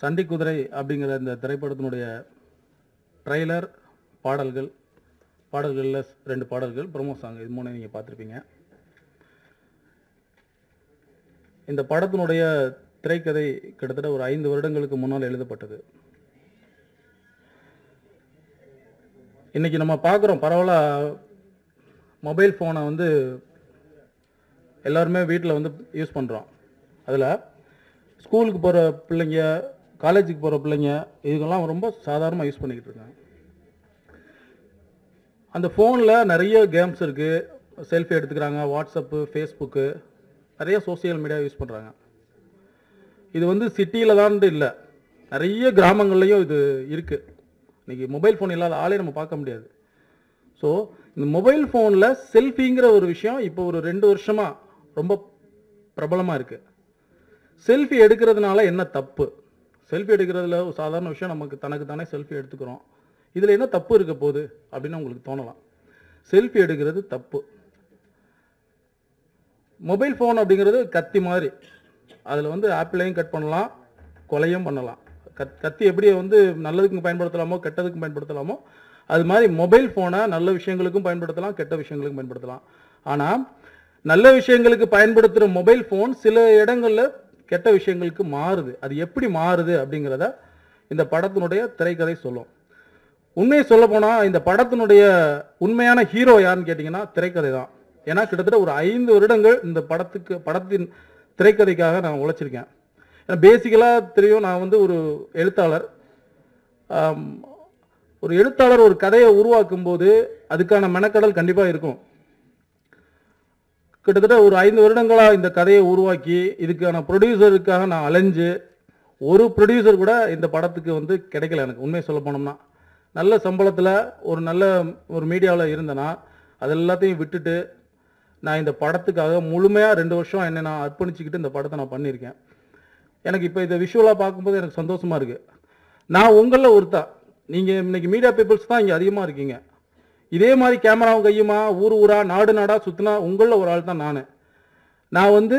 சண்டிக்குதிரை அப்படிங்கிற இந்த திரைப்படத்தினுடைய ட்ரைலர் பாடல்களில் 2 பாடல்கள் ப்ரோமோ சாங் இது 3 நீங்கள் பார்த்துருப்பீங்க. இந்த படத்தினுடைய திரைக்கதை கிட்டத்தட்ட ஒரு 5 வருடங்களுக்கு முன்னால் எழுதப்பட்டது. இன்றைக்கி நம்ம பார்க்குறோம் பரவலாக மொபைல் ஃபோனை வந்து எல்லாருமே வீட்டில் வந்து யூஸ் பண்ணுறோம். அதில் ஸ்கூலுக்கு போகிற பிள்ளைங்க, காலேஜுக்கு போகிற பிள்ளைங்க இதுக்கெல்லாம் ரொம்ப சாதாரணமாக யூஸ் பண்ணிக்கிட்டு இருக்காங்க. அந்த ஃபோனில் நிறைய கேம்ஸ் இருக்குது, செல்ஃபி எடுத்துக்கிறாங்க, வாட்ஸ்அப்பு, ஃபேஸ்புக்கு, நிறைய சோசியல் மீடியா யூஸ் பண்ணுறாங்க. இது வந்து சிட்டியில் தான் இல்லை, நிறைய கிராமங்கள்லேயும் இது இருக்குது. இன்றைக்கி மொபைல் ஃபோன் இல்லாத ஆளே நம்ம பார்க்க முடியாது. ஸோ இந்த மொபைல் ஃபோனில் செல்ஃபிங்கிற ஒரு விஷயம் இப்போ ஒரு 2 வருஷமாக ரொம்ப பிரபலமாக இருக்குது. செல்ஃபி எடுக்கிறதுனால என்ன தப்பு? செல்ஃபி எடுக்கிறதுல ஒரு சாதாரண விஷயம், நமக்கு தனக்கு தானே செல்ஃபி எடுத்துக்கிறோம், இதில் என்ன தப்பு இருக்க போகுது அப்படின்னு உங்களுக்கு தோணலாம். செல்ஃபி எடுக்கிறது தப்பு. மொபைல் ஃபோன் அப்படிங்கிறது கத்தி மாதிரி, அதில் வந்து ஆப்பிளையும் கட் பண்ணலாம், கொலையும் பண்ணலாம். கத்தி எப்படி வந்து நல்லதுக்கும் பயன்படுத்தலாமோ கெட்டதுக்கும் பயன்படுத்தலாமோ அது மாதிரி மொபைல் ஃபோனை நல்ல விஷயங்களுக்கும் பயன்படுத்தலாம், கெட்ட விஷயங்களுக்கும் பயன்படுத்தலாம். ஆனால் நல்ல விஷயங்களுக்கு பயன்படுத்துகிற மொபைல் ஃபோன் சில இடங்களில் கெட்ட விஷயங்களுக்கு மாறுது. அது எப்படி மாறுது அப்படிங்கிறத இந்த படத்தினுடைய திரைக்கதை சொல்லும். உண்மையை சொல்ல போனால் இந்த படத்தினுடைய உண்மையான ஹீரோ யாருன்னு கேட்டிங்கன்னா திரைக்கதை தான். ஏன்னா கிட்டத்தட்ட ஒரு 5 வருடங்கள் இந்த படத்தின் திரைக்கதைக்காக நான் உழைச்சிருக்கேன். ஏன்னா பேசிக்கலாக தெரியும், நான் வந்து ஒரு எழுத்தாளர். ஒரு கதையை உருவாக்கும் போது அதுக்கான மெனக்கடல் கண்டிப்பாக இருக்கும். கிட்டத்தட்ட ஒரு 5 வருடங்களாக இந்த கதையை உருவாக்கி இதுக்கான ப்ரொடியூசருக்காக நான் அலைஞ்சு, ஒரு ப்ரொடியூசர் கூட இந்த படத்துக்கு வந்து கிடைக்கல எனக்கு. உண்மையை சொல்ல போனோம்னா நல்ல சம்பளத்தில் ஒரு மீடியாவில் இருந்தேன்னா அது எல்லாத்தையும் விட்டுட்டு நான் இந்த படத்துக்காக முழுமையாக 2 வருஷம் என்னை நான் அர்ப்பணிச்சுக்கிட்டு இந்த படத்தை நான் பண்ணியிருக்கேன். எனக்கு இப்போ இதை விஷுவலாக பார்க்கும்போது எனக்கு சந்தோஷமாக இருக்குது. நான் உங்களில் ஒருத்தா, நீங்கள் இன்றைக்கி மீடியா பீப்புள்ஸ் தான் இங்கே அதிகமாக இருக்கீங்க. இதே மாதிரி கேமராவும் கையுமா ஊரா நாடாக சுற்றினா உங்களில் ஒரு ஆள் தான் நான் வந்து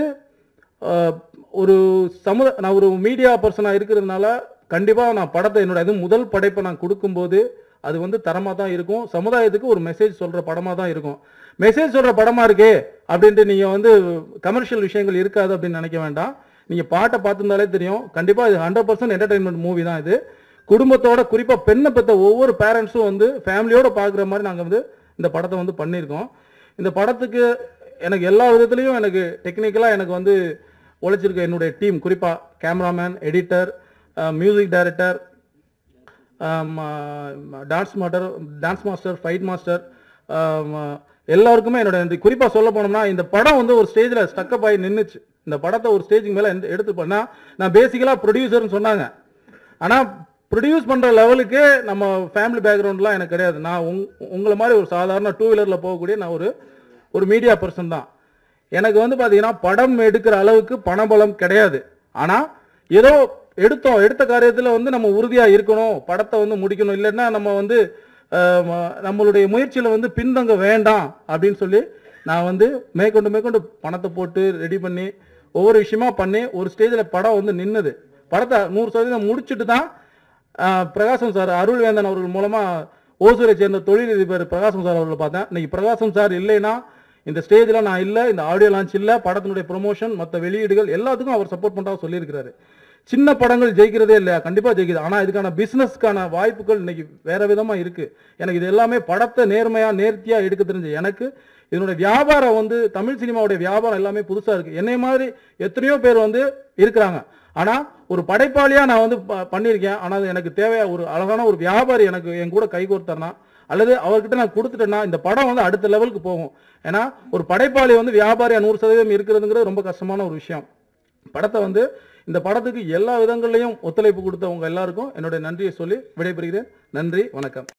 நான் ஒரு மீடியா பர்சனாக இருக்கிறதுனால கண்டிப்பாக நான் படத்தை என்னோட முதல் படைப்பை நான் கொடுக்கும்போது அது வந்து தரமாக தான் இருக்கும். சமுதாயத்துக்கு ஒரு மெசேஜ் சொல்கிற படமாக தான் இருக்கும். மெசேஜ் சொல்கிற படமாக இருக்கே அப்படின்ட்டு நீங்கள் வந்து கமர்ஷியல் விஷயங்கள் இருக்காது அப்படின்னு நினைக்க வேண்டாம். நீங்கள் பாட்டை பார்த்துருந்தாலே தெரியும், கண்டிப்பாக இது 100% என்டர்டெயின்மெண்ட் மூவி தான். இது குடும்பத்தோட, குறிப்பாக பெண்ணை பெற்ற ஒவ்வொரு பேரண்ட்ஸும் வந்து ஃபேமிலியோடு பார்க்குற மாதிரி நாங்கள் வந்து இந்த படத்தை வந்து பண்ணியிருக்கோம். இந்த படத்துக்கு எனக்கு எல்லா விதத்துலேயும் எனக்கு டெக்னிக்கலாக எனக்கு வந்து உழைச்சிருக்க என்னுடைய டீம், குறிப்பாக cameraman, editor, music director, dance master, fight master, எல்லாருக்குமே என்னோட நன்றி. குறிப்பாக சொல்ல போனோம்னா இந்த படம் வந்து ஒரு ஸ்டேஜில் ஸ்டக்கப் ஆகி நின்றுச்சு. இந்த படத்தை ஒரு ஸ்டேஜுக்கு மேலே எடுத்து பண்ணால் நான் பேசிக்கலாக ப்ரொடியூசர்னு சொன்னாங்க. ஆனால் ப்ரொடியூஸ் பண்ணுற லெவலுக்கு நம்ம ஃபேமிலி பேக்ரவுண்ட்லாம் எனக்கு கிடையாது. நான் உங்களை மாதிரி ஒரு சாதாரண 2 வீலரில் போகக்கூடிய நான் ஒரு மீடியா பர்சன் தான். எனக்கு வந்து பார்த்தீங்கன்னா படம் எடுக்கிற அளவுக்கு பணபலம் கிடையாது. ஆனால் ஏதோ எடுத்த காரியத்தில் வந்து நம்ம உறுதியாக இருக்கணும், படத்தை வந்து முடிக்கணும், இல்லைன்னா நம்ம வந்து நம்மளுடைய முயற்சியில் வந்து பின்தங்க வேண்டாம் அப்படின்னு சொல்லி நான் வந்து மேற்கொண்டு பணத்தை போட்டு ரெடி பண்ணி ஒவ்வொரு விஷயமா பண்ணி ஒரு ஸ்டேஜில் படம் வந்து நின்றுது. படத்தை 100% முடிச்சுட்டு தான் பிரகாசம் சார், அருள்வேந்தன் அவர்கள் மூலமாக ஓசூரை சேர்ந்த தொழிலதிபர் பிரகாசம் சார் அவர்களை பார்த்தேன். இன்னைக்கு பிரகாசம் சார் இல்லைன்னா இந்த ஸ்டேஜில் நான் இல்லை, இந்த ஆடியோ லான்ச் இல்லை, படத்தினுடைய ப்ரொமோஷன், மற்ற வெளியீடுகள் எல்லாத்துக்கும் அவர் சப்போர்ட் பண்ணுறா சொல்லியிருக்கிறாரு. சின்ன படங்கள் ஜெயிக்கிறதே இல்லையா? கண்டிப்பாக ஜெயிக்குது. ஆனால் இதுக்கான பிஸ்னஸ்க்கான வாய்ப்புகள் இன்னைக்கு வேறு விதமாக இருக்குது. எனக்கு இது எல்லாமே படத்தை நேர்த்தியாக எடுக்க தெரிஞ்சு எனக்கு இதனுடைய வியாபாரம் வந்து தமிழ் சினிமாவுடைய வியாபாரம் எல்லாமே புதுசாக இருக்குது. என்னை மாதிரி எத்தனையோ பேர் வந்து இருக்கிறாங்க. ஆனால் ஒரு படைப்பாளியாக நான் வந்து பண்ணியிருக்கேன். ஆனால் எனக்கு தேவையா ஒரு அழகான ஒரு வியாபாரி எனக்கு என் கூட கைகோர்த்தனா அல்லது அவர்கிட்ட நான் கொடுத்துட்டேன்னா இந்த படம் வந்து அடுத்த லெவலுக்கு போகும். ஏன்னா ஒரு படைப்பாளி வந்து வியாபாரியாக 100% இருக்கிறதுங்கிறது ரொம்ப கஷ்டமான ஒரு விஷயம். படத்தை வந்து இந்த படத்துக்கு எல்லா விதங்கள்லையும் ஒத்துழைப்பு கொடுத்தவங்க எல்லாருக்கும் என்னுடைய நன்றியை சொல்லி விடைபெறுகிறேன். நன்றி, வணக்கம்.